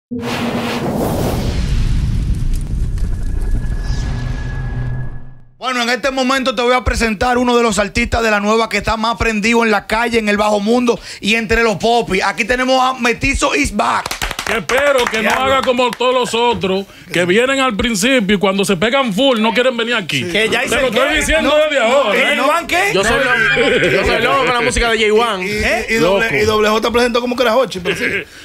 Bueno, en este momento te voy a presentar uno de los artistas de la nueva que está más prendido en la calle, en el bajo mundo y entre los popis. Aquí tenemos a Mestizo Is Back. Que espero que no haga como todos los otros que vienen al principio y cuando se pegan full no quieren venir aquí. Sí. Que ya te lo estoy diciendo desde ahora. ¿J1 qué? Yo soy loco con la música de J1. Y Doble J presentó como que era Hochi, pero sí.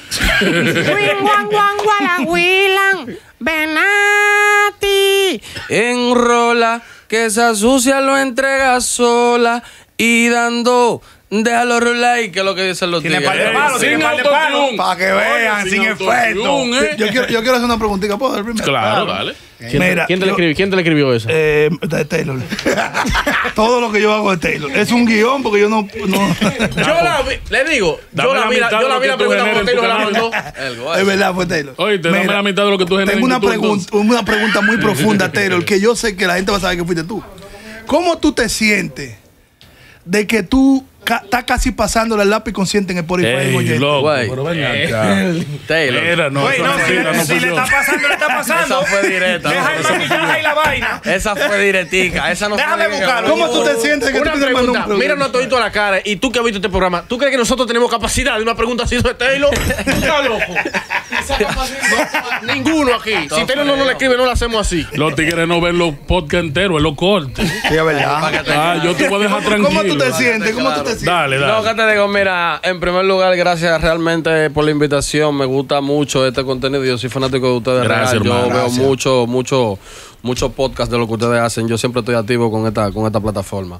Benati enrola, que esa sucia lo entrega sola y dando. Déjalo rolar y que es lo que dicen los tigres. Tiene par de palos, para que vean, sin efecto. Yo quiero hacer una preguntita, ¿puedo dar primero? Claro, dale. ¿Quién te le escribió eso? Taylor. Todo lo que yo hago es Taylor. Es un guión porque yo no. Yo la vi, le digo, yo la vi la pregunta como Taylor la mandó. Es verdad, fue Taylor. Oye, te dame la mitad de lo que tú generas. Tengo una pregunta muy profunda, Taylor, que yo sé que la gente va a saber que fuiste tú. ¿Cómo tú te sientes de que tú estás casi pasándole el lápiz consciente en el Spotify? Loco, pero ven acá. Taylor. Mira, no, si le está pasando, le está pasando. Esa fue directa. Deja el maquillaje y la vaina. Esa fue directica. Esa no Déjame fue buscarlo. ¿Cómo tú te sientes que una tú te pregunta? Míranos todito a la cara. Y tú que has visto este programa, ¿tú crees que nosotros tenemos capacidad de una pregunta así sobre Taylor? ¿Tú estás loco? Esa capacidad. Ninguno aquí. Si Taylor no le escribe, no lo hacemos así. Los tigres no ven los podcasts enteros, es los cortes. Sí, es verdad. Yo te voy a dejar tranquilo. ¿Cómo tú te sientes? Dale. No, que te digo, mira, en primer lugar, gracias realmente por la invitación. Me gusta mucho este contenido. Yo soy fanático de ustedes. Gracias, Yo hermano. veo mucho podcast de lo que ustedes hacen. Yo siempre estoy activo con esta plataforma.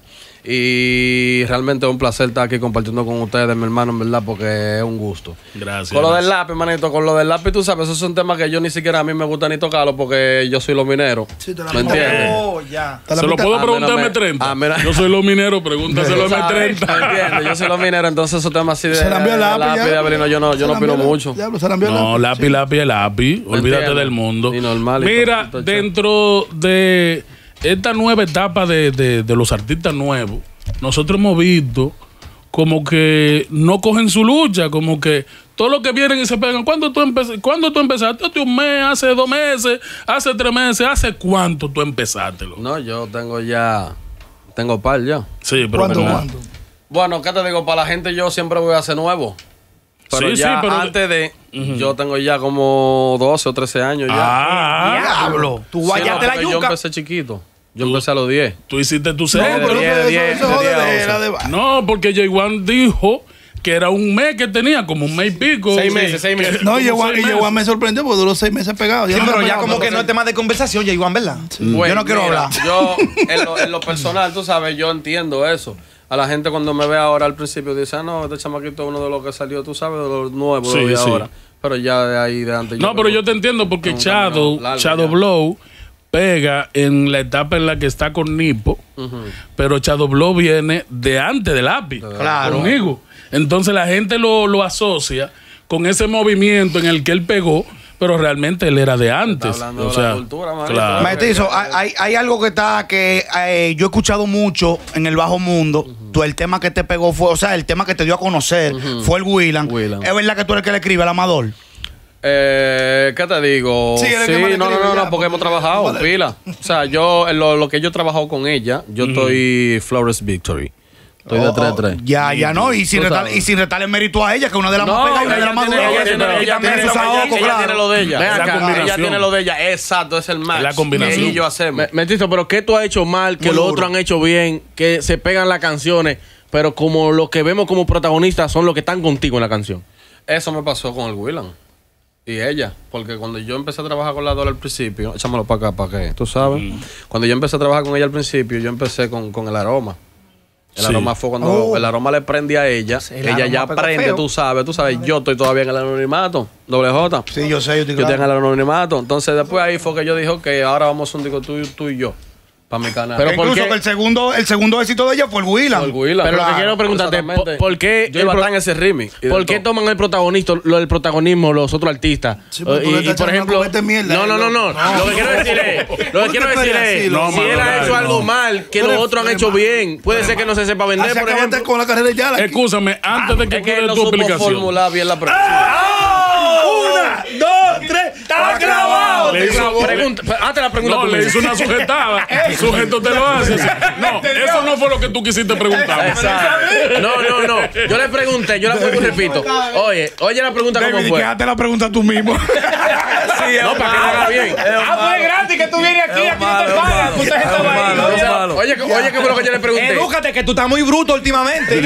Y realmente es un placer estar aquí compartiendo con ustedes, mi hermano, en verdad, porque es un gusto. Gracias. Con lo del lápiz, manito, con lo del lápiz, tú sabes, esos son temas que yo ni siquiera a mí me gusta ni tocarlo porque yo soy los mineros. Sí, te la ¿Me entiendes? Oh, ya. Se lo puedo preguntar a M30. mira. Yo soy los mineros, pregúntaselo a ¿Me M30. entiendes? Yo soy los mineros, entonces esos temas así de Se la envió lápiz, de Abelino, yo no opino mucho. No, lápiz. Olvídate entiendes? del mundo. Y normal, Mira, todo dentro de esta nueva etapa de los artistas nuevos, nosotros hemos visto como que no cogen su lucha, como que todo lo que vienen y se pegan. ¿Cuándo tú empezaste? ¿Hace un mes? ¿Hace 2 meses? ¿Hace 3 meses? ¿Hace cuánto tú empezaste? No, yo tengo par ya. Sí, pero ¿Cuándo? Bueno, ¿qué te digo? Para la gente yo siempre voy a hacer nuevo. Pero Sí, ya sí, pero antes de... Yo tengo ya como 12 o 13 años ya. Diablo. Tú Sí, guayaste la porque yo yuca. empecé chiquito. Yo empecé a los 10. tú hiciste tu No, centro. pero eso diez, de No, porque J1 dijo que era un mes que tenía, como un mes y pico. 6 meses, 6 meses. No, y Como 6 meses. Igual me sorprendió porque duró 6 meses pegado. Sí, pero ya como que no es tema de conversación, J1, ¿verdad? Yo no quiero hablar. Yo, en lo personal, tú sabes, yo entiendo eso. A la gente cuando me ve ahora al principio dice, no, este chamaquito es uno de los que salió, tú sabes, de los nuevos Sí, de sí. ahora. Pero ya de ahí, de antes. No, pero yo te entiendo porque un camino largo Shadow ya. Blow pega en la etapa en la que está con Nipo, pero Shadow Blow viene de antes del lápiz, Claro. conmigo. Entonces la gente lo asocia con ese movimiento en el que él pegó, pero realmente él era de antes. hablando de la cultura, manito. claro. Mestizo, hay algo que yo he escuchado mucho en el bajo mundo. Tú, el tema que te pegó fue, o sea, el tema que te dio a conocer fue el Willan. ¿Es verdad que tú eres el que le escribe al Amador? ¿Qué te digo? Sí, era el que más le escribe ya, No, porque hemos trabajado, vale. pila. O sea, yo, lo que yo he trabajado con ella, yo estoy Flores Victory. Estoy de 3-3. Ya no. Y sin Tú sabes. retarle mérito a ella, que una de las más pegadas y una de las más duras. ella Tiene sus ahogos, tiene claro. lo de ella. Es la Ella combinación. tiene lo de ella. Exacto, es el match. Es la combinación. Que yo hacemos. Mestizo, pero ¿qué tú has hecho mal? Que los otros han hecho bien. Que se pegan las canciones. Pero como los que vemos como protagonistas son los que están contigo en la canción. Eso me pasó con el Willan. Y ella, porque cuando yo empecé a trabajar con la Dora al principio, échamelo para acá, para que tú sabes. Cuando yo empecé a trabajar con ella al principio, yo empecé con el aroma. El aroma fue cuando el aroma le prende a ella. El Ella aroma ya pega prende, feo. tú sabes. Yo estoy todavía en el anonimato, doble J. Sí, yo sé, yo estoy Yo claro. tengo el anonimato. Entonces después ahí fue que yo dije, ok, ahora vamos a hacer un disco tú y yo. Para mi canal. Pero incluso que el segundo éxito de ella fue el Willan. Pero lo que Claro, quiero preguntarte, ¿por qué Yo iba a estar en ese remix. ¿Por qué toman el protagonismo los otros artistas? Sí, pero tú le estás por echando ejemplo, comete mierda, no. no. Lo que quiero decir es, No, si mano, él ha dale, hecho no. algo mal, que Tú los eres otros han mal, hecho mal. bien, puede ser que no se sepa vender, Así por acabaste ejemplo. con la carrera de Yala. Escúchame, antes de que Es que tú él des no tu supo explicación. formular bien la pregunta. 1, 2, Hazte la pregunta. No, le hizo una sujetada. El sujeto te lo hace. No, eso no fue lo que tú quisiste preguntar. Exacto. No. Yo le pregunté, yo la repito. Oye la pregunta cómo fue. Quédate la pregunta tú mismo. Sí, no, para que la haga bien. Fue gratis que tú vienes aquí no te pagas. Tú estás ahí. Oye, ¿qué fue lo que yo le pregunté? Edúcate, que tú estás muy bruto últimamente.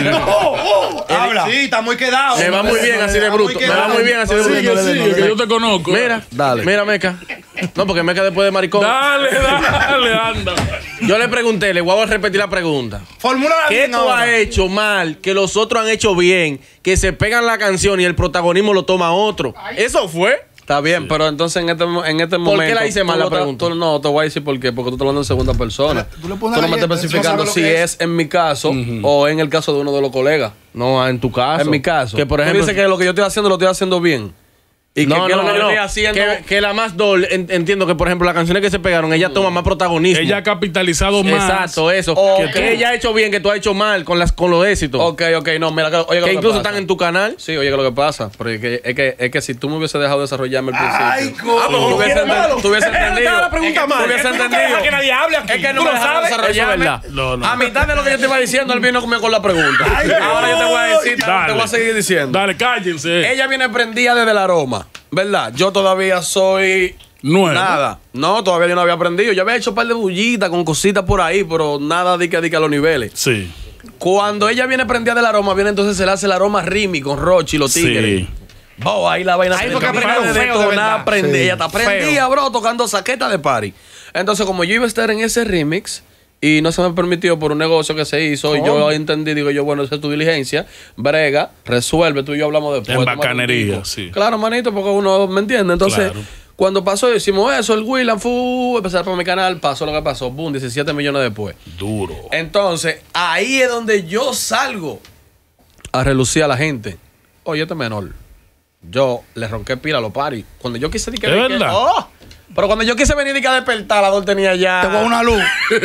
Habla. Sí, está muy quedado. Me va muy bien así de bruto. Me va muy bien así de bruto. Sigue, que yo te conozco. Mira, Meca. No, porque Meca después de maricón. Dale, anda. Yo le pregunté, le voy a repetir la pregunta. Formula ¿Qué tú has hecho mal que los otros han hecho bien? Que se pegan la canción y el protagonismo lo toma otro. Eso fue. Está bien, pero entonces en este momento. ¿Por qué la hice mal la pregunta? No, te voy a decir por qué. Porque tú estás hablando en segunda persona. Tú no me estás especificando si es en mi caso o en el caso de uno de los colegas. No, en tu caso. En mi caso. Que por ejemplo. Tú dices que lo que yo estoy haciendo lo estoy haciendo bien. Y no, haciendo... que la más entiendo que por ejemplo las canciones que se pegaron ella toma más protagonismo. Ella ha capitalizado más. Exacto, eso. Que ella ha hecho bien, que tú has hecho mal con los éxitos. Ok, no, mira, oye, que incluso están en tu canal. Sí, oye, que lo que pasa, porque es que si tú me hubiese dejado desarrollarme al principio. Tú hubiese entendido. La pregunta mal. Tú hubiese entendido. Que nadie hable aquí. Es que no me dejaron desarrollarme. A mitad de lo que yo te iba diciendo, él vino conmigo con la pregunta. Ahora yo te voy a decir, te voy a seguir diciendo. Dale, cállense. Ella viene prendida desde el aroma, ¿verdad? Yo todavía soy nuevo. Nada. No, todavía yo no había aprendido. Yo había hecho un par de bullitas con cositas por ahí, pero nada de que a los niveles. Sí. Cuando ella viene prendida del aroma, viene entonces se le hace el aroma Rimi con Rochi y los tigres. Sí. Oh, ahí la vaina ahí se fue que aprendió de feo, de verdad. aprendí. Sí. Ella está prendida, bro, tocando saqueta de party. Entonces, como yo iba a estar en ese remix y no se me permitió por un negocio que se hizo, y yo entendí, digo yo, bueno, esa es tu diligencia, brega, resuelve, tú y yo hablamos después. En bacanería, sí. Claro, manito, porque uno me entiende. Entonces, claro. Cuando pasó, decimos eso, el Willan fue empezar por mi canal, pasó lo que pasó, boom, 17 millones después. Duro. Entonces, ahí es donde yo salgo a relucir a la gente. Oye, este menor, yo le ronqué pila a los paris. Cuando yo quise ¿Es verdad? Pero cuando yo quise venir y que despertar, la dos tenía ya. Te voy a una luz.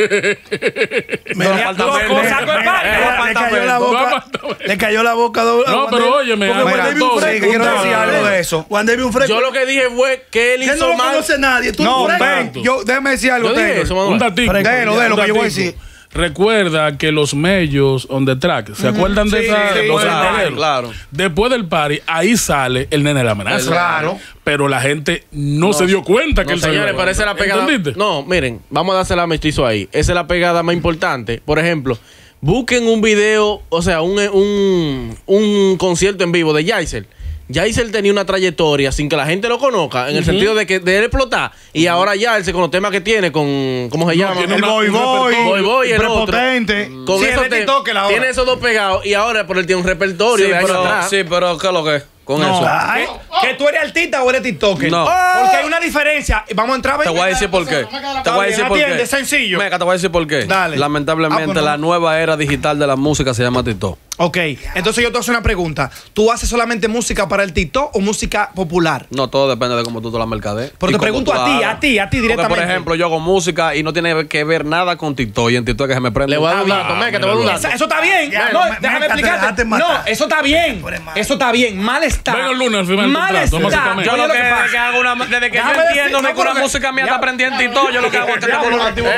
Le cayó la boca doble. No, pero oye, me quiero decir algo de eso. Juan David un fresco. Yo lo que dije fue que él Que hizo no lo mal. conoce nadie. Tú No, un fresco. ven, déjame decir algo. Yo dije Taylor. eso, Un datico. De lo que yo voy a Un decir. datico. Recuerda que los medios on the track, ¿se acuerdan de esa? sí, Los claro, verdaderos? claro. Después del party, ahí sale el nene de la amenaza. Claro. Pero la gente no se dio cuenta que No, él salió. señores, parece la pegada. ¿Entendiste? No, miren, vamos a dársela a mestizo ahí. Esa es la pegada más importante. Por ejemplo, busquen un video, o sea, un concierto en vivo de Yaisel. Yaisel tenía una trayectoria sin que la gente lo conozca, en el sentido de que de él explotar. Y ahora Yaisel, con los temas que tiene, con. ¿Cómo se llama? tiene El un boy y el otro. prepotente. Con Sí, esos el de TikTok ahora. tiene esos dos pegados. Y ahora por él tiene un repertorio Sí, de años pero, atrás. ¿qué es lo que es? Con No. eso. Ay, ¿Que tú eres artista o eres TikToker? No. Porque hay una diferencia. Vamos a entrar. Te voy a decir por qué. Te voy a decir por Atiende, qué. sencillo. Meca, te voy a decir por qué. Dale. Lamentablemente, pues no. la nueva era digital de la música se llama TikTok. Ok, entonces yo te hago una pregunta. ¿Tú haces solamente música para el TikTok o música popular? No, todo depende de cómo tú te la mercadees. Pero Y te cómo pregunto tú a ti, hagas. a ti directamente. Porque, por ejemplo, yo hago música y no tiene que ver nada con TikTok. Y en TikTok que se me prende. Le voy a dar un dato, Meca, te voy a dar un dato. Eso está bien. Ya, No, me- déjame Meca, te explicarte. dejaste No, matar. eso está bien. Eso está bien. Mal está. Venga el lunes al final del Mal contrato, está. básicamente. Yo Oye, lo que pasa. desde que hago una, desde que yo Déjame entiendo decir- que una no, música mía ya. está aprendiendo en TikTok, yo lo que hago es que te pongo los activos.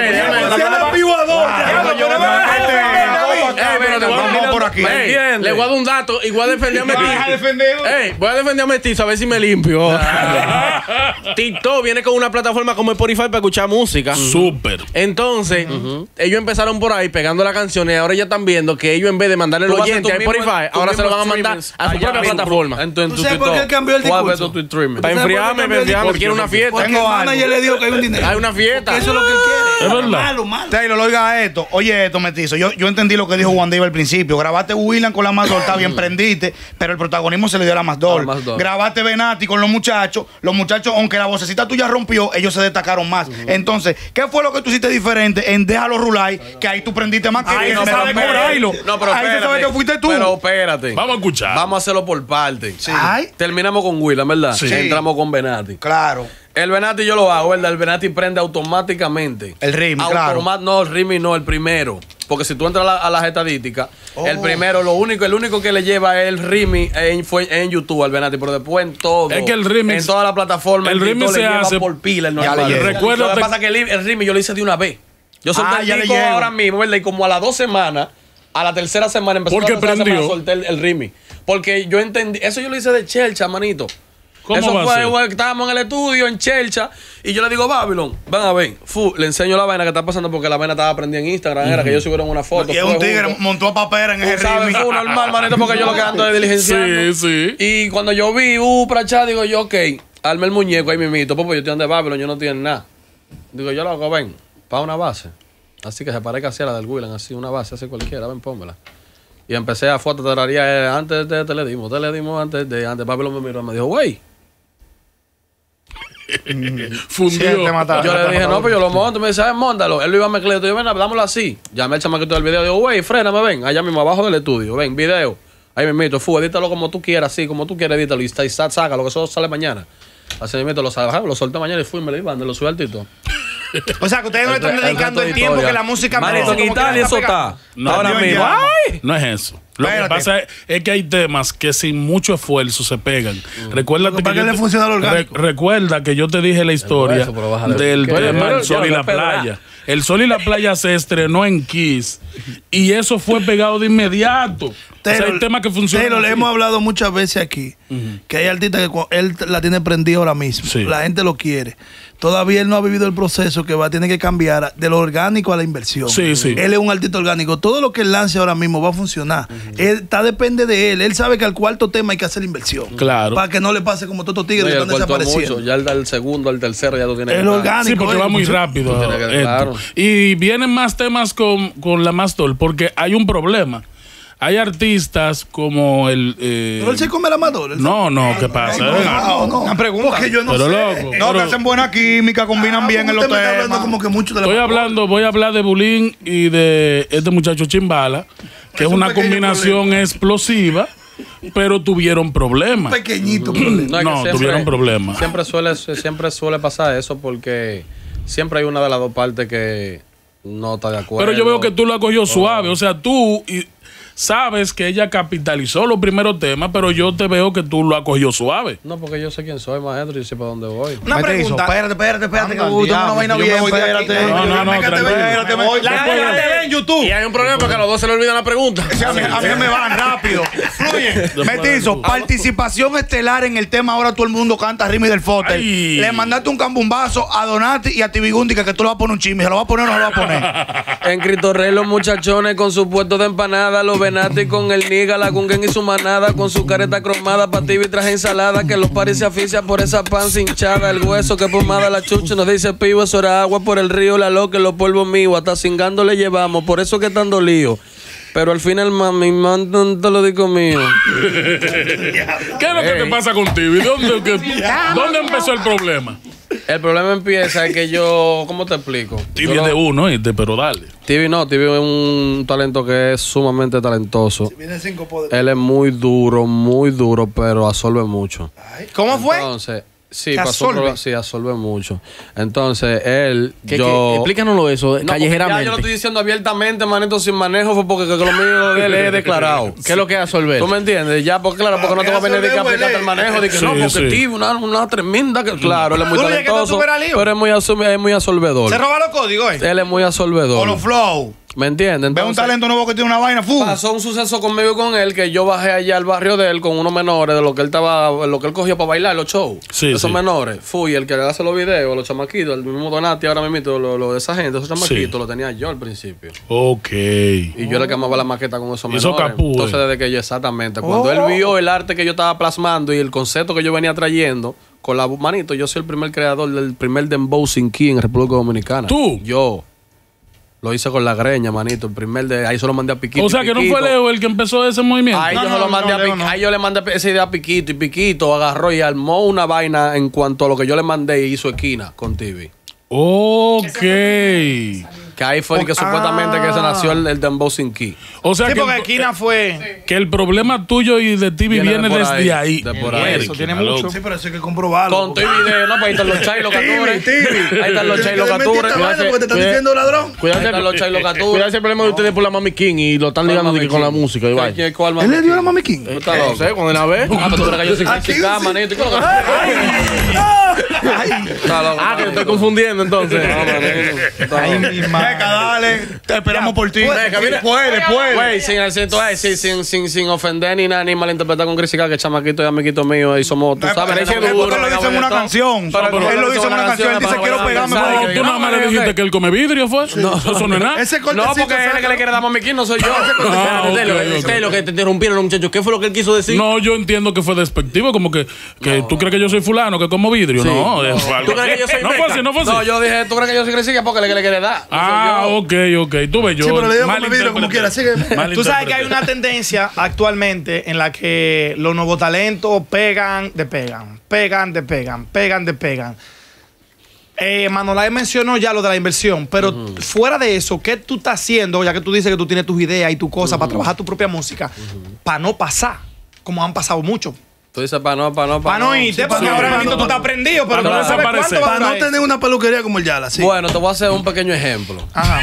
Vamos por aquí. Le voy a dar un dato y voy a defender a Mestizo. Vas a defender. Voy a defender a Mestizo a ver si me limpio. TikTok viene con una plataforma como Spotify para escuchar música. Súper. Entonces, ellos empezaron por ahí pegando la canción y ahora ya están viendo que ellos en vez de mandarle el Tú vas a oyente a hacer tu Spotify, mismo- tu ahora se lo van a mismo mandar streamings a su allá propia mismo. plataforma. En tu ¿Tú sabes por qué él cambió el ¿Cuál discurso? es tu streaming? Para ¿Tú sabes por qué enfriarme, cambió el discurso? porque quiero una fiesta. Porque el Tengo algo. manager le dijo que hay un dinero. Hay una fiesta. Porque eso es lo que él quiere. Es verdad. Malo, malo. Taylor, oiga esto. Oye esto, Mestizo. Yo entendí lo que dijo Juan David al principio. Grabaste Willan con la Masdol, está bien, prendiste, pero el protagonismo se le dio a la Masdol. A la Masdol. Grabaste Benati con los muchachos, aunque la vocecita tuya rompió, ellos se destacaron más. Entonces, ¿qué fue lo que tú hiciste diferente en Déjalo Rulay? Que ahí tú prendiste más que Ahí eso. no sabe Pero cobrarlo. No, pero ahí se sabe que fuiste tú. Pero espérate. Vamos a escuchar. Vamos a hacerlo por parte. Ay. Terminamos con Willan, ¿verdad? Sí. Entramos con Benati. Claro. El Benati yo lo hago, ¿verdad? El Benati prende automáticamente. El ritmo, claro. No, el ritmo no, el primero. Porque si tú entras a las estadísticas, el primero, el único que le lleva el Rimi fue en YouTube al Venati, pero después en todo. Es que el remix, en toda la plataforma, el remix se hace por pila. Recuérdate. Lo que pasa es que el Rimi yo lo hice de una vez. Yo solté el disco ahora mismo, ¿verdad? Y como a las 2 semanas, a la tercera semana empezó porque la tercera prendió. semana, solté el Rimi. Porque yo entendí, eso yo lo hice de Chelcha, manito. ¿Cómo Eso va a ser? fue, estábamos en el estudio en Chelcha y yo le digo, Babylon, van a ver, le enseño la vaina que está pasando porque la vaina estaba prendida en Instagram, era que ellos subieron una foto. Y es un tigre, montó a papera en ese ¿Sabes? Fue normal, manito, porque yo lo que ando de diligenciando. Sí. Y cuando yo vi, prachá, digo yo, ok, arme el muñeco ahí mimito, pues yo estoy de Babylon, yo no tengo nada. Digo, yo lo hago, ven, para una base. Así que se parezca así a la del Willan, así, una base, así cualquiera, ven, pónmela. Y empecé a fotografiar antes de te le dimos antes. Babylon me miró y me dijo, güey. Fundió. Yo le dije, no, pues yo lo monto. Me dice, móntalo. Él lo iba a mezclar. Yo, ven, dámoslo así. Llamé al chamaquito del video. Digo, güey, fréname, ven. Allá mismo abajo del estudio. Ven, video. Ahí me meto. Edítalo como tú quieras, así, como tú quieras, edítalo. Y sácalo, que eso sale mañana. Así me meto, lo solté mañana y fui, me lo iban, lo subí al tito. O sea, que ustedes no le están dedicando el tiempo que la música Manito, en Italia eso está. No, Ahora mismo. ¡Ay! No es eso. Lo que pasa es que hay temas que sin mucho esfuerzo se pegan. Recuérdate ¿Para qué le funciona el orgánico? Recuerda que yo te dije la historia hueso, pero bájale. del Pero, tema pero, El Sol y ya, la pero, Playa. El Sol y la Playa se estrenó en Kiss y eso fue pegado de inmediato. O sea, hay temas que funcionan. Pero le así. hemos hablado muchas veces aquí que hay artistas que él la tiene prendida ahora mismo. Sí. La gente lo quiere. Todavía él no ha vivido el proceso que tiene que cambiar de lo orgánico a la inversión. Sí, sí. Él es un artista orgánico. Todo lo que él lance ahora mismo va a funcionar. Depende de él. Él sabe que al cuarto tema hay que hacer inversión. Claro. Para que no le pase como todos estos tigres que No, y están el cuarto desapareciendo. mucho. Ya el segundo, el tercero ya lo tiene. El orgánico. Sí, porque va muy rápido. Tiene que- esto. claro. Y vienen más temas con la Mastol porque hay un problema. Hay artistas como el... Pero él se come la madura. No, ¿qué pasa? No. Una pregunta. Porque yo no Pero sé. loco. No, que pero hacen buena química, combinan bien en los Usted me está hablando temas. como que mucho de la voy a hablar de Bulín y de este muchacho Chimbala, que es un una pequeño combinación explosiva, pero tuvieron problemas. pequeñito problema. No, tuvieron problemas. Siempre suele pasar eso porque siempre hay una de las dos partes que no está de acuerdo. Pero yo veo que tú lo has cogido suave. O sea, tú sabes que ella capitalizó los primeros temas, pero yo te veo que tú lo has cogido suave. No, porque yo sé quién soy, maestro, y sé para dónde voy. Una pregunta. Espérate, que Anda, tengo una diablo, vaina yo me bien, voy de aquí. espérate. No, tranquilo. Espérate, me voy. La gente te ve en YouTube. Y hay un problema porque a los dos se le olvidan la pregunta. A mí me van rápido. Fluye. Metizo, participación estelar en el tema. Ahora todo el mundo canta Rimi del Fotel. Ay. Le mandaste un cambumbazo a Donati y a Tibigundi que tú le vas a poner un chisme. ¿Se lo vas a poner o no se lo vas a poner? En Cristo Rey los muchachones con su puesto de empanada, los Benati con el Niga, la Gungen y su manada, con su careta cromada, patibi traje ensalada, que los paris se afician por esa panza hinchada, el hueso que pomada la chucha, nos dice pivo, eso era agua por el río, la loca, los polvos míos, hasta cingando le llevamos, por eso que tan dolido. Pero al final, mami, mandan te lo digo mío. ¿Qué es lo que te pasa contigo? ¿Y dónde empezó el problema? El problema empieza es que yo, ¿cómo te explico? Tibi es de uno, pero dale. Tibi es un talento que es sumamente talentoso. Vienen 5 poderes. Él es muy duro, pero absorbe mucho. ¿Cómo fue? Entonces, sí, ¿Que pasó absorbe? sí, absorbe mucho. Entonces, él, Explícanoslo eso, No, callejeramente. ya yo lo estoy diciendo abiertamente, manito, sin manejo, fue porque lo mío de él es declarado. ¿Qué es lo que es absorber? ¿Tú me entiendes? Ya, porque claro, porque no te va a venir de que aplicarte el manejo, de que Sí, no, porque sí. Tibi, una tremenda, que claro, él es muy Tú no dices que talentoso, tú superas lío. pero es muy absorbedor. Se roba los códigos, Él es muy O absorbedor. los flow. ¿Me entiendes? Ve un talento nuevo que tiene una vaina. ¡Fu! Pasó un suceso conmigo y con él que yo bajé allá al barrio de él con unos menores de lo que él cogía para bailar los shows. Sí, Esos sí. menores. Fui el que hace los videos, los chamaquitos, el mismo Donati ahora mismo, lo de esa gente, esos chamaquitos, Sí. lo tenía yo al principio. Ok. Y yo le quemaba la maqueta con esos Hizo menores. capú, Entonces, desde que yo, exactamente, cuando él vio el arte que yo estaba plasmando y el concepto que yo venía trayendo, con la manito, yo soy el primer creador del primer Dembow Sin Key en República Dominicana. ¿Tú? Yo. Lo hice con la greña, manito. El primer de ahí se lo mandé a Piquito. O sea, que no fue Leo el que empezó ese movimiento. Ahí No, yo no, se lo mandé no, a Leo Piquito. no. Ahí yo le mandé esa idea a Piquito. Y Piquito agarró y armó una vaina en cuanto a lo que yo le mandé y hizo esquina con TV. Ok. Que ahí fue que supuestamente que se nació el Dembow Sin Key. O sea Sí, que, porque Esquina fue. que el problema tuyo y de ti viene de por desde ahí. de por ahí. Eso tiene mucho. Sí, pero eso hay que comprobarlo. Con tu video, no, pues ahí están los chailos catures. Ahí están los chailos Porque catures. te están diciendo ladrón. Cuidado Ahí están los chailos catures. Cuidado ese problema de ustedes por la Mami King y lo están ligando de que con la música. Y vaya. ¿Cuál ¿Él le dio a la Mami King? No sé, cuando la ve. Ah, pero tú eres que yo soy Aquí criticada, sí. manito. ¿Y qué es lo que- Está loco. Ah, que te estoy confundiendo entonces. Ay, mi madre. Meca, dale. Te esperamos por ti. Meca, mira. Puede. Güey, sin acento, sin ofender ni nada, ni malinterpretar con crítica, que chamaquito y amiguito mío, y somos, tú sabes, Es porque lo dice en una canción. Él lo dice en una canción. Él dice, quiero pegarme. No, por- tú nada más le dijiste que él come vidrio, ¿fue? No, eso no es nada. Ese No, cortecito. porque él es que le quiere dar mamiquín, no soy yo. Ah, ok, ok. Lo que te interrumpieron los muchachos, ¿qué fue lo que él quiso decir? No, yo entiendo que fue despectivo, como que tú crees que yo soy fulano, que como vidrio. No, fue algo ¿Tú crees que yo soy no fue meca? así, no fue así. No, yo dije, tú crees que yo soy crítica porque le quiere dar. No Ah, soy yo. ok. Tú ves, yo. Sí, pero le digo mal como vidrio, como quiera. Sigue. Tú sabes que hay una tendencia actualmente en la que los nuevos talentos pegan. Manolay mencionó ya lo de la inversión, pero fuera de eso, ¿qué tú estás haciendo? Ya que tú dices que tú tienes tus ideas y tus cosas para trabajar tu propia música, para no pasar, como han pasado muchos. Tú dices para no. Para no irte, porque ahora mismo tú estás aprendido, pero Pa' no no sabes desaparecer. cuánto va a Para no durar tener una peluquería como el Yala, sí. Bueno, te voy a hacer un pequeño ejemplo. Ajá,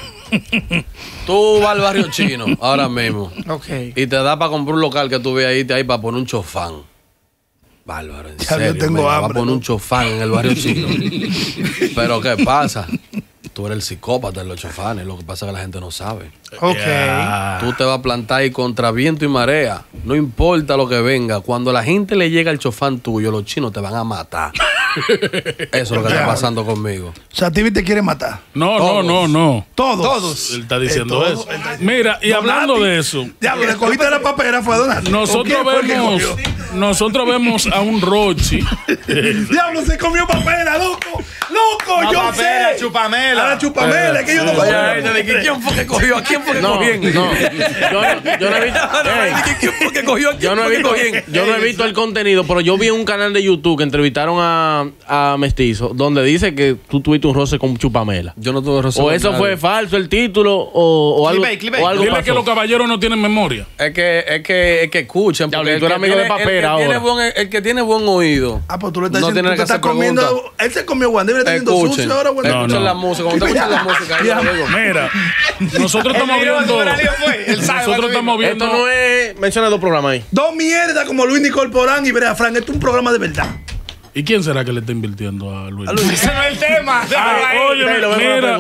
Tú vas al barrio chino ahora mismo ok. y te da para comprar un local que tú ves ahí para poner un chofán. Bárbaro, en Ya, serio. yo tengo mira, va a hambre, poner ¿no? un chofán en el barrio chino. Pero ¿qué pasa? Tú eres el psicópata de los chofanes. Lo que pasa es que la gente no sabe. Ok. Tú te vas a plantar ahí contra viento y marea. No importa lo que venga. Cuando la gente le llega el chofán tuyo, los chinos te van a matar. Eso es lo que está pasando conmigo. O sea, Tibi te quiere matar. No. Todos. Él está diciendo Todos. eso. Mira, y hablando Donati. de eso, Diablo, le cogiste la papera, fue a Donati. nosotros vemos a un Rochi. Diablo, se comió papera, loco. Loco, No, yo papera, sé. chupamela. A la chupamela, que yo no Oye, sé. ¿quién fue que cogió? ¿A quién fue que No, cogió? no. Yo no he visto. Ey, ¿Quién fue que cogió? Yo no he visto el contenido, pero yo vi en un canal de YouTube que entrevistaron a Mestizo, donde dice que tú tuviste un roce con Chupamela. Yo no tuve razón. O eso fue falso el título, o algo, Clickbait. o algo Dile pasó. que los caballeros no tienen memoria. Es que escuchen. Ya, Porque tú eres amigo de papera el que tiene buen oído. Ah, pues tú le estás No diciendo tiene tú que te estás hacer comiendo. preguntas. Él se comió Wanda y le está diciendo Escuchen. sucio ahora, Wanda. Escuchen No. la música. Cuando te escuchan la música, yo lo digo. Mira, nosotros estamos viendo. Nosotros estamos viendo. Esto no es. Menciona dos programas ahí. Dos mierdas como Luis Nicole Porán y Brea Frank. Esto es un programa de verdad. ¿Y quién será que le está invirtiendo a Luis? Ese no es el tema. Oye, mira.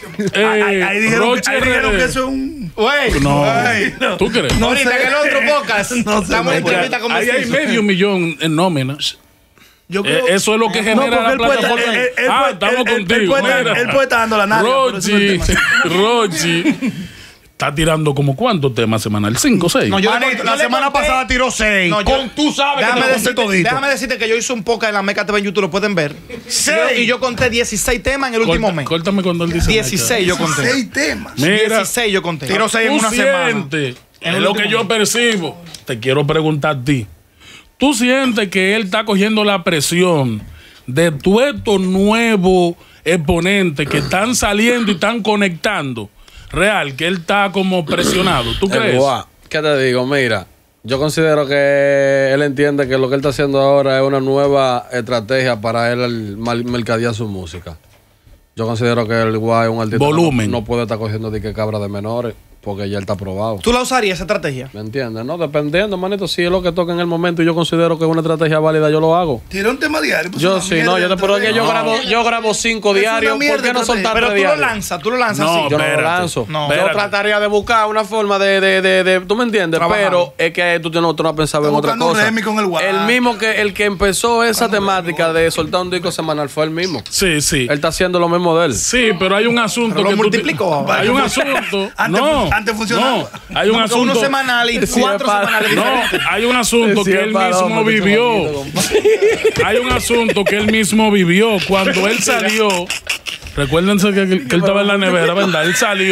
Ahí dijeron, Roche que RD. eso es un. Güey. No. Ay, no. ¿Tú crees? No Ahorita sé. en el otro podcast. No sé. Estamos en Porque entrevista con Ahí hay Mestizo. $500,000 en nóminas. Yo creo. Eso es lo que No, genera porque la él puede estar- plataforma. él Estamos puede- contigo. él puede estar dando la nada. pero ese no es el tema. Rochi está tirando como cuántos temas semanal, 5 o 6. No, yo Manito, yo la le semana conté- pasada tiró 6. No, yo- Tú sabes déjame que te conté decirte, todito. déjame decirte que yo hice un podcast en la Meca TV en YouTube, lo pueden ver. Seis. Y yo conté 16 temas en el último mes. Córtame cuando él dice 16 yo conté. 6 temas. Mira, 16 yo conté. Tiró 6 en tú una semana. sientes, es lo que yo percibo. Te quiero preguntar a ti. ¿Tú sientes que él está cogiendo la presión de todos estos nuevos exponentes que están saliendo y están conectando? Real, que él está como presionado. ¿Tú crees? Guau. ¿Qué te digo? Mira, yo considero que él entiende que lo que él está haciendo ahora es una nueva estrategia para él mercadear su música. Yo considero que el guay es un artista Volumen. no puede estar cogiendo de que cabra de menores porque ya él está aprobado. ¿Tú la usarías esa estrategia? ¿Me entiendes? No, dependiendo, manito. Si es lo que toca en el momento y yo considero que es una estrategia válida, yo lo hago. Tiró un tema diario. pues Yo una sí, mierda no, yo te de pero es que estrategia. yo grabo 5 Es diarios. una mierda ¿Por qué no de soltar Pero 3 tú lo diarios? lanzas No, así. Yo no lo espérate. lanzo. No. Yo Espérate. trataría de buscar una forma de ¿tú me entiendes? Trabajar. Pero es que tú no has pensado Está en otra buscando un cosa. remix con el guay. El mismo el que empezó esa temática de soltar un disco semanal fue el mismo. Sí, sí. Él está haciendo lo mismo de él. Sí, pero hay un asunto Pero lo que tú- multiplicó. Hay un asunto. Antes funcionaba. No, hay un Uno asunto. semanal y Sí, 4 es para- semanales No, diferentes. hay un asunto Sí, que es él para mismo hombre, este vivió. chamaquito, Hay un asunto que él mismo vivió. Cuando él salió, recuérdense que él estaba en la nevera, ¿verdad? Él salió.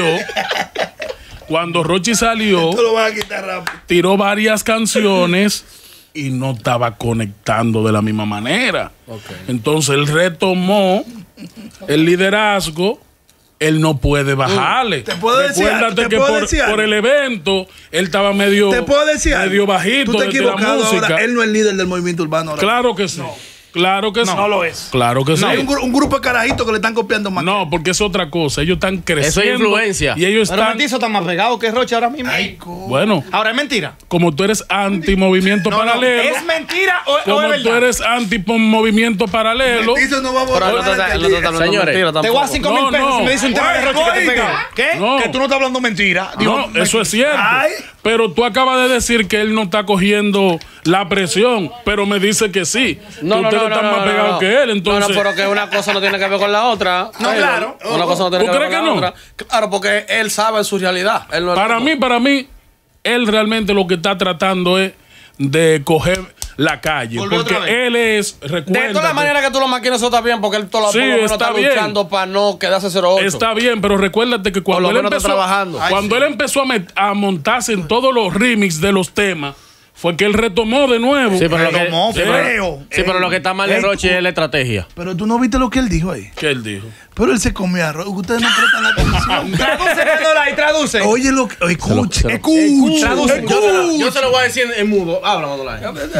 Cuando Rochi salió, Tú lo vas a quitar rápido. tiró varias canciones y no estaba conectando de la misma manera. Entonces él retomó el liderazgo él no puede bajarle. Te puedo decir, Recuérdate que por el evento él estaba medio, te puedo decir medio bajito tú te de la equivocado música. ahora. Él no es el líder del movimiento urbano ahora. Claro que sí. Claro que sí. No lo es. Claro que sí. Hay un grupo de carajitos que le están copiando más. No, porque es otra cosa. Ellos están creciendo. Eso es influencia. Y ellos Pero están. Mestizo está más pegado que Roche ahora mismo. Bueno, Ahora es mentira. como tú eres anti-movimiento paralelo. ¿Es mentira o es Como verdad? tú eres anti-movimiento paralelo. Mestizo no va a Pero borrar él no la está alcaldía. hablando Señores, mentira Te voy a tampoco. 5,000 pesos No, si me dice un tema de Roche que te pegué. ¿Qué? No. Que tú no estás hablando mentira. No, eso es cierto. Ay. Pero tú acabas de decir que él no está cogiendo la presión, pero me dice que sí. Que ustedes están más pegados que él, entonces. No, pero que una cosa no tiene que ver con la otra. No, claro. Una cosa no tiene ¿Tú que ver crees con la que otra. Claro, porque él sabe su realidad. Él no es para loco. mí, él realmente lo que está tratando es de coger la calle. Volver otra Porque él es, De recuérdate, todas las maneras que tú lo maquinas, eso está bien, porque él todo Sí, por lo menos está está bien. luchando para no quedarse 0-8. está bien, pero recuérdate que cuando Por lo él menos está empezó, trabajando. cuando él empezó a montarse en todos los remix de los temas, fue que él retomó de nuevo. Sí, pero lo que, Retomó, sí, feo. sí, pero lo que está mal de Roche es la estrategia. Pero tú no viste lo que él dijo ahí. ¿Qué él dijo? Pero él se comía arroz. Ustedes no prestan atención. Traduce, Manolay, traduce. Oye lo que. Escucha. se lo- Escucha. Traduce. Yo se lo voy a decir en mudo. Habla, Manolay.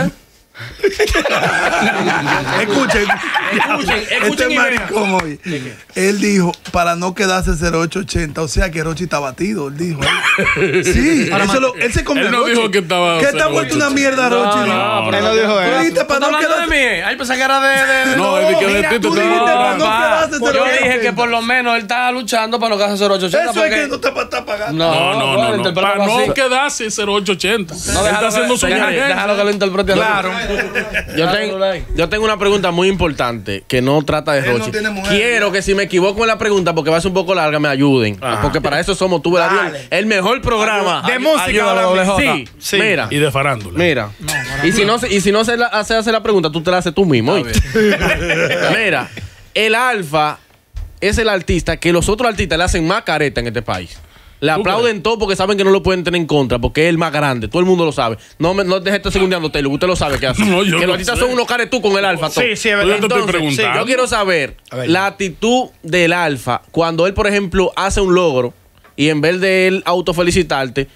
Escuchen. escuchen Este y maricón hoy. Él dijo para no quedarse 0880. O sea que Rochi está batido. Él dijo. Sí. Él se comió Él no Rochi. dijo que estaba Que está vuelto una 0880. mierda, Rochi. Él no dijo Tú eso. dijiste ¿Tú para estás no hablando de quedarse. mí? Ahí pensé que era de... No, es de que de mira, ti te tú estaba- dijiste para no Pa, quedarse yo 0880. dije que por lo menos él está luchando para no quedarse 0-880. Eso es que no te está pagando. No. Para no quedarse 0880. Él está haciendo su Déjalo agenda. que lo interprete así. Claro. Yo tengo una pregunta muy importante que no trata de Él no Rochi. tiene mujer. Quiero que si me equivoco en la pregunta, porque va a ser un poco larga, me ayuden. Porque para eso somos tú, ¿verdad? El mejor programa De música Ayúdalo, ahora doble mismo. J. Sí. Mira. Y de farándula. Mira. Y si no se hace la pregunta, tú te la haces tú mismo. ¿oíste? Mira, el Alfa es el artista que los otros artistas le hacen más careta en este país. Le ¿Tú aplauden todo porque saben que no lo pueden tener en contra, porque es el más grande. Todo el mundo lo sabe. No dejes esto segundeando, Taylor. Usted lo sabe que hace. No, yo que lo los artistas sé. son unos caretú con el Alfa. todo. Sí, sí, es Yo verdad. te estoy preguntando. Yo quiero saber la actitud del Alfa cuando él, por ejemplo, hace un logro y en vez de él autofelicitarse,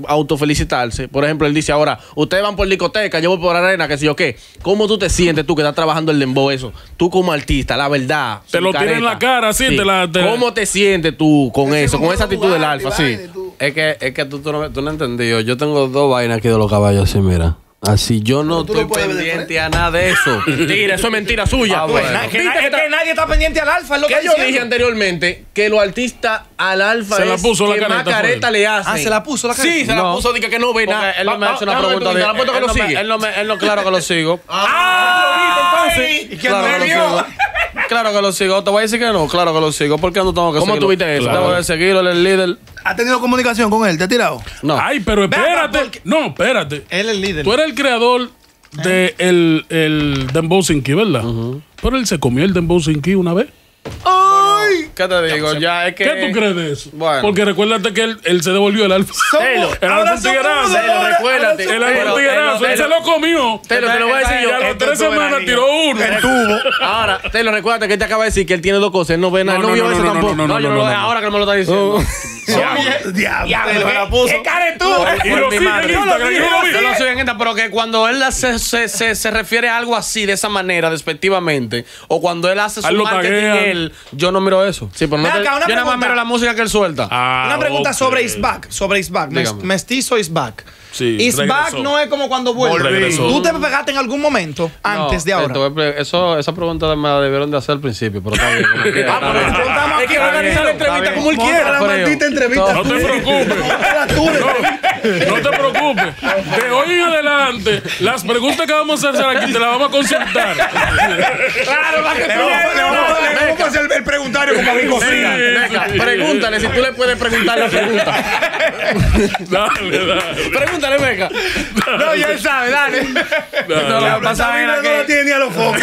por ejemplo, él dice ahora, ustedes van por discoteca, yo voy por arena, qué sé yo qué. ¿Cómo tú te sientes tú que estás trabajando el dembow eso? Tú como artista, la verdad. Te sin lo tira en careta. la cara, sí, ¿Cómo te sientes tú con eso, con esa actitud del Alfa? Sí. Es que tú no has entendido. Yo tengo dos vainas aquí de los caballos así, mira. Así yo no tú lo estoy puedes ver de pendiente a nada de eso. Mentira, eso es mentira suya. Ah, bueno. Es que nadie está pendiente al alfa. Es lo ¿Qué que yo dije anteriormente? Que los artistas al Alfa Se la es puso la que más careta, careta fue. le hacen. Ah, ¿se la puso la careta? Sí, se la No. puso, dice que no ve nada. Porque él no me hace una Déjame pregunta de... preguntar, apuesto que lo sigue. Él no, claro que lo sigo. Entonces, Claro que lo sigo. Claro que lo sigo. Te voy a decir que no. Claro que lo sigo. ¿Por qué no tengo que ¿Cómo seguirlo? tuviste eso? Tengo que seguirlo, él es el líder. ¿Ha tenido comunicación con él? ¿Te ha tirado? No. Ay, pero espérate. porque- No, espérate. él es el líder. Tú eres el creador de el Dembow Sin Key, ¿verdad? Pero él se comió el Dembow Sin Key una vez. ¿Qué te digo? Ya es que... ¿Qué tú crees de eso? Bueno. Porque recuérdate que él se devolvió el alfa. Taylor, El alfa un tiguerazo. Taylor, recuérdate. El alfa Pero, un tiguerazo. Él se lo comió. Taylor, te lo voy a decir Y a yo. las 3 semanas tiró uno. Ahora, Taylor, recuérdate que él te acaba de decir que él tiene dos cosas. Él no ve nada. Él no vio eso tampoco. No, yo no lo veo ahora que me lo está diciendo. Diablo. Me la puso. ¿Qué cara tú? Y lo mi sigue en madre. Instagram. Yo lo vi. Yo lo sigo en Insta, pero que cuando él se refiere a algo así, de esa manera, despectivamente, o cuando él hace su A él lo marketing, taguean. yo no miro eso. Sí, pero no Ven te... acá, una Yo nada más pregunta. miro la música que él suelta. Ah, Una pregunta ok. sobre Is Back. Sobre Is Back. Dígame. Mestizo Is Back. Sí, Is regresó. Back no es como cuando vuelve. Regresó. ¿Tú te pegaste en algún momento antes de No, ahora? esa pregunta me la debieron de hacer al principio, pero está bien. como quiera, está bien. Preguntamos Es que aquí. organiza la entrevista como él Monta quiera. la pero- maldita entrevista. No te preocupes. No te preocupes. De hoy en adelante, las preguntas que vamos a hacer aquí te las vamos a consultar. Claro, para que Le vamos a hacer el preguntario como a mi cocina. Venga, pregúntale si tú le puedes preguntar la pregunta. Dale. Pregúntale, venga. No, ya él sabe, dale. No, lo que pasa Esa es vaina no la tiene ni a los focos.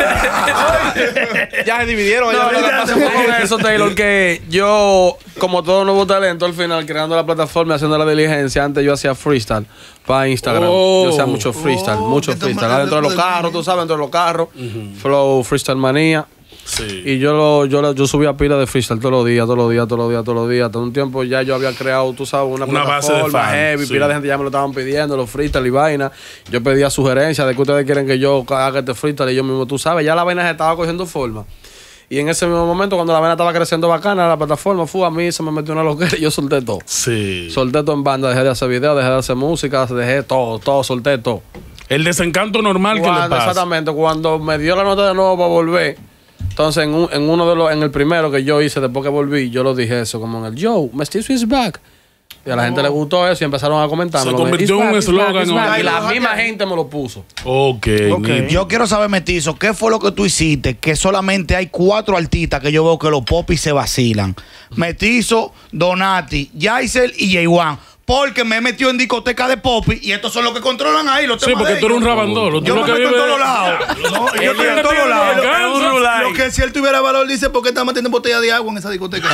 Ya se dividieron. No, ya lo que pasa con eso, Taylor, que yo, como todo nuevo talento, al final, creando la plataforma y haciendo la diligencia, antes yo hacía freestyle para Instagram. Oh. Yo hacía mucho freestyle, mucho que tú freestyle. mandas Adentro de los del carros, medio. tú sabes, dentro de los carros. Flow, freestyle manía. Sí. Y yo subía pila de freestyle todos los días. Hasta un tiempo ya yo había creado, tú sabes, una base de plataforma fans, heavy. sí. Pila de gente ya me lo estaban pidiendo, los freestyle y vaina. Yo pedía sugerencias de que ustedes quieren que yo haga este freestyle. Y yo mismo, tú sabes, ya la vaina se estaba cogiendo forma. Y en ese mismo momento, cuando la vaina estaba creciendo bacana, la plataforma, a mí se me metió una loquera y yo solté todo. Sí. Solté todo en banda, dejé de hacer videos, dejé de hacer música, dejé todo, solté todo. El desencanto normal que le pasa. Exactamente, cuando me dio la nota de nuevo para volver, entonces en el primero que yo hice después que volví, yo lo dije eso, como en el Yo, Mestizo is back. Y a la gente le gustó eso y empezaron a comentar. Se convirtió en un eslogan. Y la misma gente me lo puso. Ok. Yo quiero saber, Mestizo, ¿qué fue lo que tú hiciste? Que solamente hay 4 artistas que yo veo que los popis se vacilan. Mestizo, Donati, Yaisel y J1. Porque me he metido en discoteca de popi y estos son los que controlan ahí los Sí, temas porque de tú eres un ellos. rabandolo. Yo me meto en todos lados. No, yo estoy en todos lados. Lo que si él tuviera valor, dice, ¿por qué está metiendo botella de agua en esa discoteca?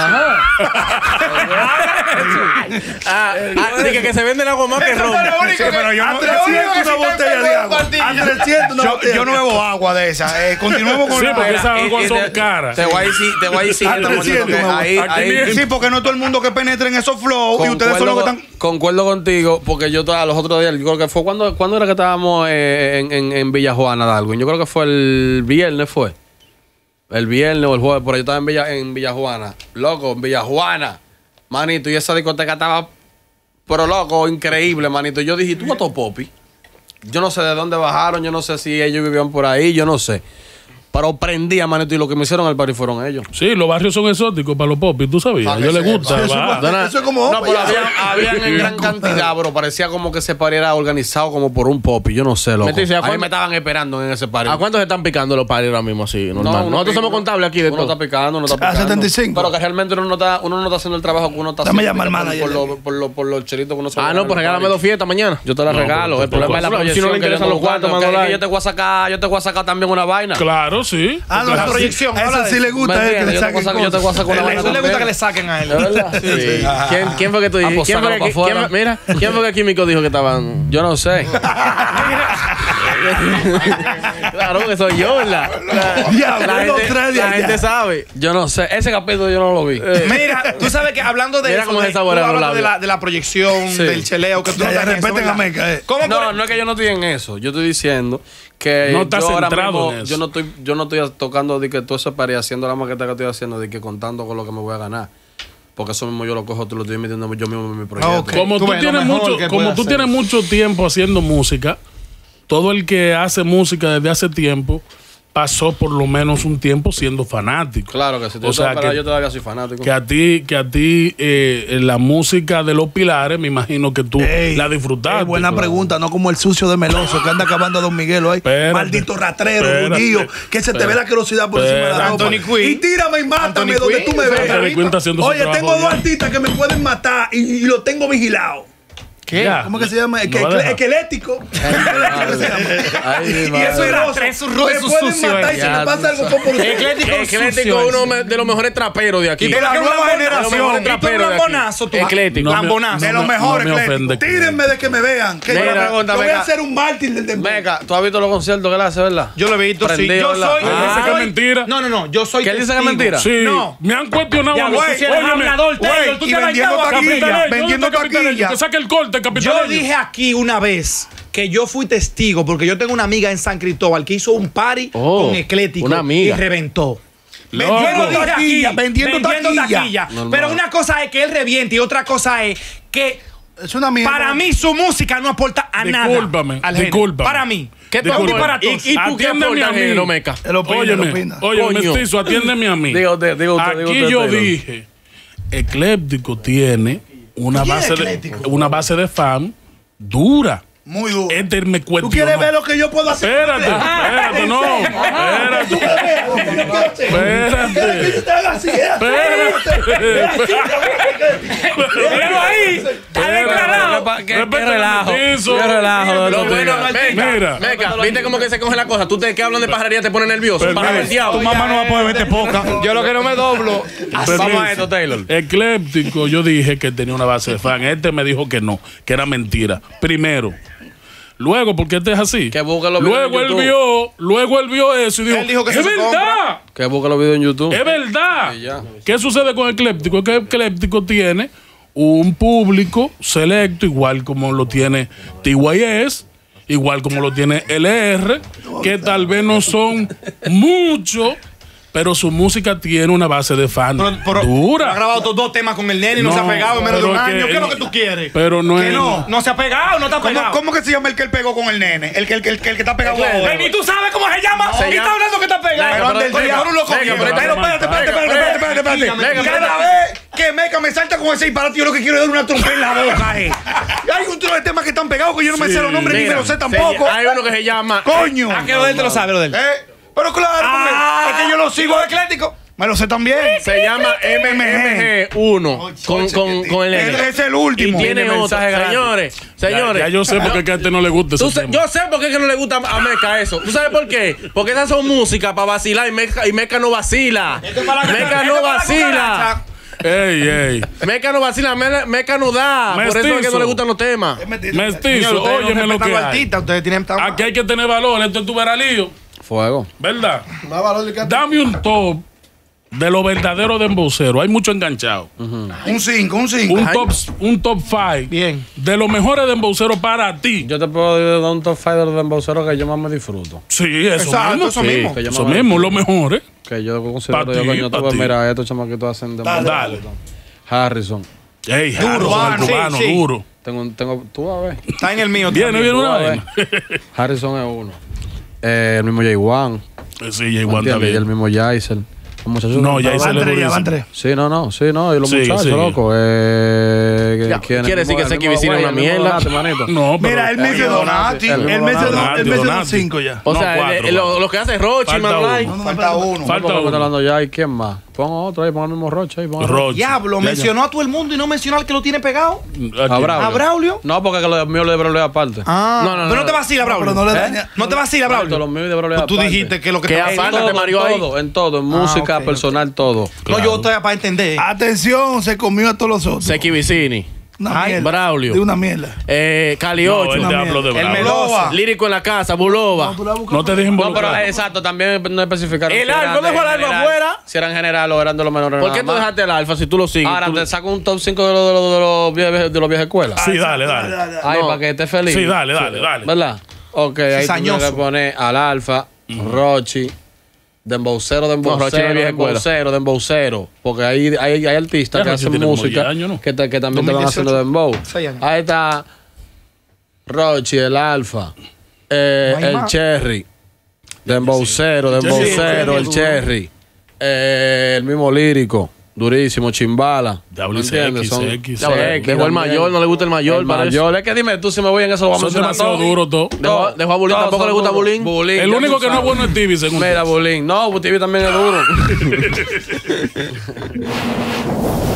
Dije que se vende el agua más que ron. Sí, pero yo A no, 300 una botella de agua. A 300 una botella. yo no bebo agua de esa. Continuemos con Sí, porque la... esas aguas son caras. Te voy a decir. A 300, Ahí Sí, porque no todo el mundo que penetre en esos flows y ustedes son los que están... Concuerdo contigo, porque yo los otros días, yo creo que fue cuando era que estábamos en Villajuana, Darwin. Yo creo que fue el viernes, el viernes o el jueves, pero yo estaba en Villajuana. Loco, en Villajuana, manito, y esa discoteca estaba, pero loco, increíble, manito. Yo dije, ¿tú vas a Popi? Yo no sé de dónde bajaron, yo no sé si ellos vivían por ahí, yo no sé. Pero prendía, manito, y lo que me hicieron al party fueron ellos. Sí, los barrios son exóticos para los popis, tú sabías. A ellos les gusta. Eso es como... No, pero habían en gran cantidad, bro. Parecía como que ese party era organizado como por un popi. Yo no sé, loco. A mí me estaban esperando en ese party. ¿A cuántos se están picando los paris ahora mismo así? Normal. Nosotros somos contables aquí de uno todo. está picando, uno está picando. 75. Pero que realmente uno no está haciendo el trabajo que uno está Dame haciendo. llamar al manager. Por los chelitos que uno se Ah, no, pues regálame 2 fiestas mañana. Yo te las regalo. El problema es la proyección. Si no le interesan los cuartos, más dólares. Yo te voy a sacar también una vaina. Claro, sí. La proyección. Eso sí le gusta a él que le saquen Yo te voy a sacar una vaina. Eso le gusta que le saquen a él. ¿De verdad? Sí. ¿Quién fue que tú dijiste? ¿Quién fue que Químico dijo que estaban? Yo no sé. Claro que soy yo, ¿verdad? La gente sabe. Yo no sé. Ese capítulo yo no lo vi. Mira, tú sabes que hablando de Mira eso, cómo se tú saborea los hablas labios. de la proyección, Sí. del cheleo, que tú no Ya, estás en eso, respeten a ¿verdad? Meca. ¿Cómo No, no es que yo no estoy en eso. Yo estoy diciendo que No estás yo ahora centrado mismo, en eso. yo no estoy tocando de que todo ese party haciendo la maqueta que estoy haciendo, de que contando con lo que me voy a ganar. Porque eso mismo yo lo cojo, tú lo estoy metiendo yo mismo en mi proyecto. Ok. Como Tú tú ves lo tienes mejor mucho, que como puede tú hacer. tienes mucho tiempo haciendo música, todo el que hace música desde hace tiempo pasó por lo menos un tiempo siendo fanático. Claro que sí. O sea, yo todavía soy fanático. Que a ti la música de Los Pilares, me imagino que tú Ey, la disfrutaste. buena pregunta, no como el sucio de Meloso que anda acabando a Don Miguelo ahí. Espérate. Maldito ratrero, Espérate. bullido, que se te ve la asquerosidad por encima de la ropa. Anthony Quinn. Y tírame y mátame Anthony donde Quinn. tú me Anthony Quinn está veas. haciendo su Oye, trabajo tengo 2 bien. artistas que me pueden matar y lo tengo vigilado. Ya. ¿Cómo que se llama? No va a dejar. Esquelético. Ay, Y madre. eso es rosa. Eso Me es pueden sucio, matar y se me pasa algo por Eclético es uno de los mejores traperos de aquí. De la nueva De los mejores generación. Y tú traperos un de aquí. lambonazo, tú. Eclético. Lambonazo. De los mejores, no me Clético. ofende. Tírenme de que me vean. Que Mira, yo pregunta, voy venga. a hacer un mártir del dembow. Meca, ¿tú has visto los conciertos que él hace, verdad? Yo lo he visto, sí. Prendido, Yo ¿verdad? soy. Él dice que es mentira. No. Yo soy. ¿Que él dice que es testigo. mentira? Sí, No. me han cuestionado Ya, a mí. güey, tú eres Óyeme, hablador, Taylor, güey, tú y te vas vendiendo a taquilla, Capitaleño, vendiendo ¿dónde está Capitaleño? taquilla. Que saque el corte, Capitaleño. Yo dije aquí una vez que yo fui testigo porque yo tengo una amiga en San Cristóbal que hizo un party Oh, con Eclético una amiga. y reventó. Loco. Yo lo dije taquilla, aquí, vendiendo taquilla. Normal. Pero una cosa es que él reviente y otra cosa es que Es una mierda. para mí su música no aporta a nada. Discúlpame, al género. discúlpame. Para mí. ¿Qué tú Disculpa. para todos. ¿Y tú qué Atiéndeme aportas, a mí. género, Meca? Él opina, él opina. Óyeme, Coño. mestizo, atiéndeme a mí. Diga usted, Aquí yo Taylor. dije, Ecléptico tiene una ¿Quién es base, Eclético? una base de fan dura. Muy duro. Este me ¿Tú cuestionó. quieres ver lo que yo puedo hacer? Espérate, espérate, no. ¿Tú Espérate. quieres Pero ahí está declarado. ¿Qué relajo? Qué relajo. Lo bueno, Mira. Meca, ¿viste cómo que se coge la cosa? Tú te que hablan de pajarería te pone nervioso. Permiso. Para el diablo. Tu mamá no va a poder verte poca. Yo lo que no me doblo. Vamos a esto, Taylor. Ecléptico, yo dije que tenía una base de fan. Este me dijo que no, que era mentira. Primero, Luego, porque este es así. Que busque los videos luego en él vio eso y dijo, Él dijo que ¡es se verdad! compra. Que busque los videos en YouTube. ¡Es verdad! Y ya. ¿Qué sucede con Ecléptico? Es que Ecléptico tiene un público selecto, igual como lo tiene TYS, igual como lo tiene LR, que tal vez no son muchos, pero su música tiene una base de fan Ha dura. grabado estos 2 temas con el nene y no se ha pegado en menos de pero un es que año. ¿Qué es lo él- que tú quieres? Pero no que es- no se ha pegado, no está pegado. ¿Cómo que se llama el que él pegó con el nene? El que está pegado ahora. Ven, ¿y tú sabes cómo se llama? Se ¿Qué llama- está hablando que está pegado? Pero ande el Venga, diablo lo venga, cogió. pero Pero espérate. Venga, Cada vez que Meca me salta con ese disparate, yo lo que quiero es dar una trompa en la boca. Hay un trozo de temas que están pegados que yo no me sé los nombres ni me los sé tampoco. Hay uno que se llama. ¡Coño! Ah, que lo de él te lo sabe, lo de él. Pero claro, porque es que yo lo sigo. Eclético. Me lo sé también. Se llama MMG1 con el Él N. es el último. Y tiene Tiene otra. mensaje gratis. Señores. Ya yo sé por qué a este no le gusta ese tema. Yo sé por qué es que no le gusta a Meca eso. ¿Tú sabes por qué? Porque esas son música para vacilar y Meca no vacila. Meca no vacila. Ey. Meca no vacila, Meca no da. Por eso es que Mestizo. no le gustan los temas. Mestizo, óyeme lo que hay. Ustedes tienen tan... Aquí hay que tener valor, esto es tu veralío, Fuego. ¿verdad? Más valor de que Dame un top de lo verdadero de embocero. Hay mucho enganchado. Un 5. Un top 5 Bien. de los mejores de embocero para ti. Yo te puedo dar un top 5 de los embauceros que yo más me disfruto. Sí, eso Exacto, mismo. eso Sí, mismo. Que yo Eso más me mismo, los mejores. Que yo considero Pa' yo, ti, coño, pa' tú ves, ti. mira, estos chamaquitos hacen de Dale. Harrison. Ey, Duro, Harrison, el sí, cubano, sí. duro. Tengo, tú a ver. Está en el mío. Viene también. una a ver. vaina. Harrison es uno. El mismo Jay Wan. Sí, ya igual está ¿entiendes? Y el bien. mismo Jaisel. Los muchachos No, son- ya se le Van durísimo. tres. Sí, no. Y los Sí, muchachos, sí. loco. Quiere decir que ese Kibicini es una mierda. No, pero Mira, él me dice Donati. Él me hizo Donati, 5 ya. O No, sea, cuatro, lo que hace Rochi, Falta Manlay. uno. Falta uno. Falta Estamos uno. hablando ya. ¿Y quién más? Pon otro ahí, pon el mismo Roche ahí. Pon a Roche. Diablo, Ya, mencionó a todo el mundo y no mencionó al que lo tiene pegado. ya. A Braulio. ¿A Braulio? No, porque que lo de mío lo de Braulio es aparte. Ah, No, pero no te vacila, Braulio. Pero no le daña. No te vacila, Todos Braulio. los míos de Braulio es Pues tú aparte. dijiste que lo que Que estaba- afán- todo, te marió en ahí. todo, en todo, en música, ok, personal, todo. No, yo estoy para entender. Atención, se comió a todos los otros. Seki Vicini. Una Ay, mierda. Braulio. De una mierda. Cali No, 8. él te habló de El Braulio. Melosa. Lírico en la casa, Bulova. No te dejes No, pero involucrar. exacto, también no especificaron. El si eran Alfa, de dejó el Alfa general, afuera. Si eran general o eran de los menores. ¿Por qué nada tú más. dejaste el Alfa si tú lo sigues? Ahora Tú- te saco un top 5 de los viejas escuelas. Sí, dale. Ay, No. para que estés feliz. Sí, dale. ¿Verdad? Ok, ahí tú tienes Cizañoso. que poner al Alfa, Rochi, Dembowcero, No, Rochi es vieja escuela. Dembowcero. Porque hay artistas Ya, que Rochi hacen tiene como música 10 años, ¿no? que también te van 2018. haciendo Dembow. 6 años. Ahí está Rochi, el Alfa, hay el más. Cherry, Dembowcero, el Cherry, el mismo lírico. Durísimo, Chimbala. Diablo, ¿Me entiendes? X, Son- X. Dejó el Dejó el mayor, no le gusta el mayor. el parece. mayor. Es que dime tú si me voy en eso, lo vamos a Son mencionar demasiado todo. duros todos. Dejó a Bulín, Todos tampoco son le gusta duros. Bulín. El ya único tú que no es sabes. bueno es Tibi, según tú. Mira, Bulín. No, TV también es duro.